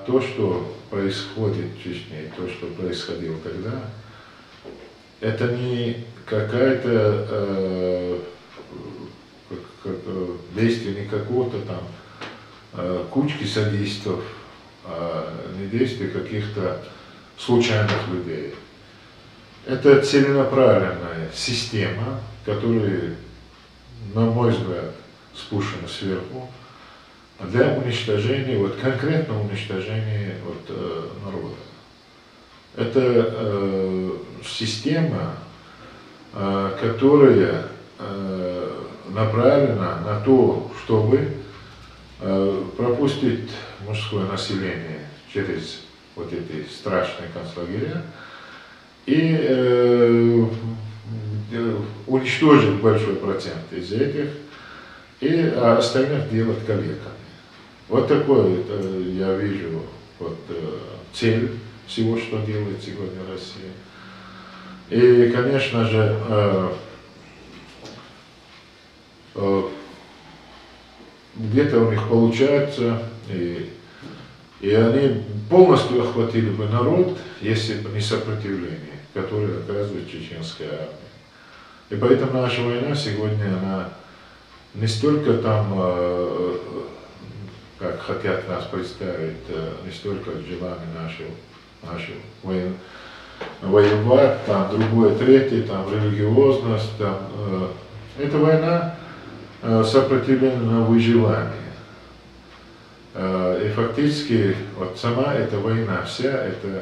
то, что происходит в Чечне, то, что происходило тогда, это не какая-то действие не какого-то там кучки садистов, а не действие каких-то случайных людей. Это целенаправленная система, которая, на мой взгляд, спущена сверху для уничтожения, вот конкретного уничтожения народа. Это система, которая направлена на то, чтобы пропустить мужское население через вот эти страшные концлагеря и уничтожить большой процент из этих и остальных делать калеками. Вот такой я вижу цель всего, что делает сегодня Россия. И, конечно же, где-то у них получается, и они полностью охватили бы народ, если бы не сопротивление, которое оказывает чеченская армия. И поэтому наша война сегодня, она не столько там, как хотят нас представить, не столько желание нашего воевать, там другое, третье, там религиозность, там, это война сопротивления на выживание. И фактически вот сама эта война вся, это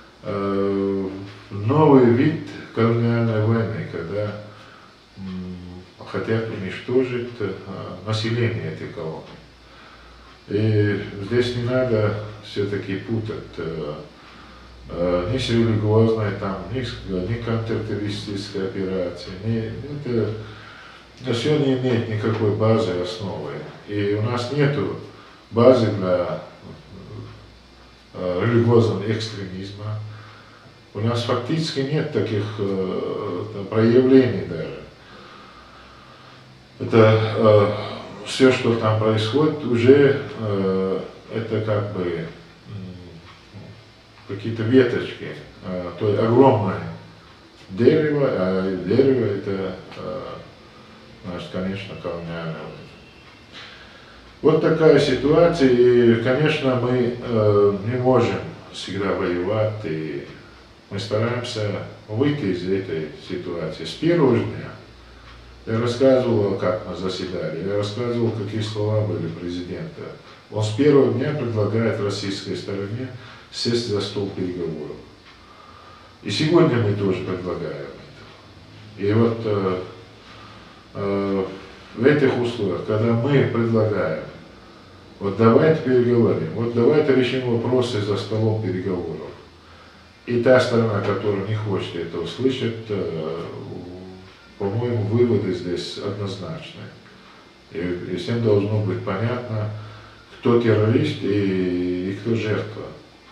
новый вид колониальной войны, когда хотят уничтожить население этой колонии. И здесь не надо все-таки путать ни с религиозной, там, ни контртеррористической операцией, это все не имеет никакой базы, основы. И у нас нет базы для религиозного экстремизма. У нас фактически нет таких проявлений даже. Это все, что там происходит, уже это как бы какие-то веточки той огромной дерева, а дерево это, значит, конечно, колониальное. Вот такая ситуация, и, конечно, мы не можем всегда воевать, и мы стараемся выйти из этой ситуации. С первого дня я рассказывал, как мы заседали, я рассказывал, какие слова были президента. Он с первого дня предлагает российской стороне сесть за стол переговоров. И сегодня мы тоже предлагаем это. И вот в этих условиях, когда мы предлагаем, вот давайте переговорим, вот давайте решим вопросы за столом переговоров. И та сторона, которая не хочет этого слышать, по-моему, выводы здесь однозначны. И всем должно быть понятно, кто террорист и кто жертва.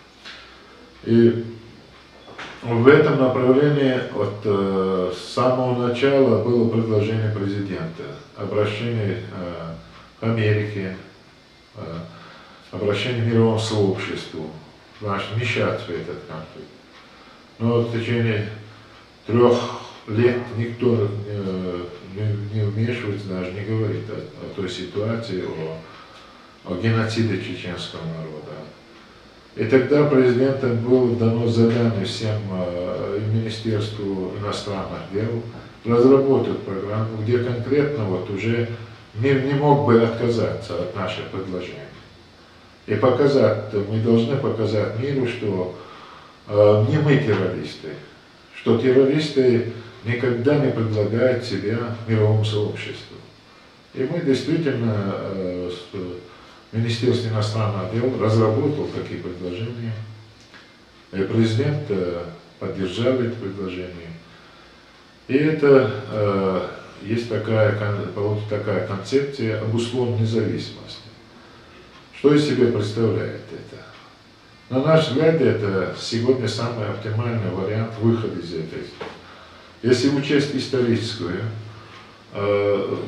И в этом направлении от самого начала было предложение президента, обращение к Америке, обращение к мировому сообществу, значит, вмешаться в этот конфликт. Но в течение 3 лет никто не вмешивается, даже не говорит о той ситуации, о геноциде чеченского народа. И тогда президентом было дано задание всем Министерству иностранных дел разработать программу, где конкретно вот уже мир не мог бы отказаться от наших предложений. И показать, мы должны показать миру, что не мы террористы, что террористы никогда не предлагают себя мировому сообществу. И мы действительно Министерство иностранных дел разработало такие предложения. И президент поддержал эти предложения. И это есть такая концепция обусловленной независимости. Что из себя представляет это? На наш взгляд, это сегодня самый оптимальный вариант выхода из этой. Если учесть историческую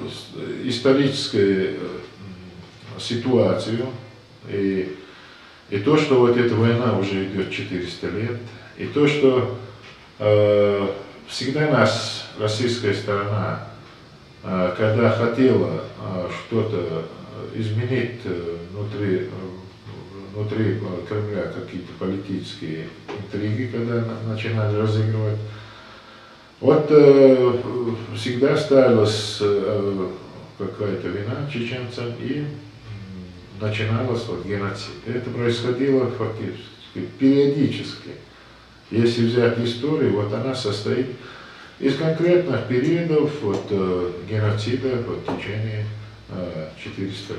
ситуацию и И то, что вот эта война уже идет 400 лет, и то, что всегда нас, российская сторона, когда хотела что-то изменить внутри Кремля, какие-то политические интриги, когда начинали разыгрывать, вот всегда ставилась какая-то вина чеченцам и начиналось вот геноцид. Это происходило фактически периодически. Если взять историю, вот она состоит из конкретных периодов вот, геноцида вот, в течение 400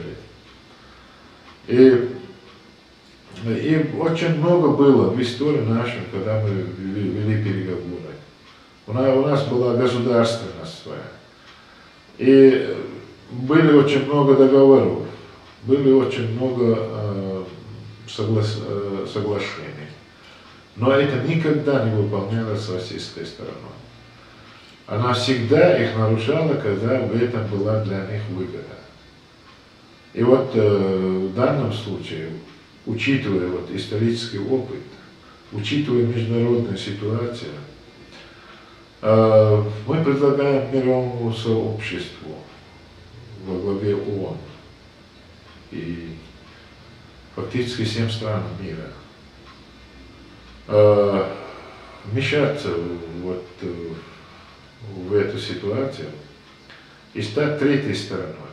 лет. И очень много было в истории нашей, когда мы вели переговоры. У нас была государственность своя. И были очень много договоров, были очень много соглашений. Но это никогда не выполнялось российской стороной. Она всегда их нарушала, когда в этом была для них выгода. И вот в данном случае, учитывая вот исторический опыт, учитывая международную ситуацию, мы предлагаем мировому сообществу во главе ООН и фактически всем странам мира вмешаться вот в эту ситуацию и стать третьей стороной.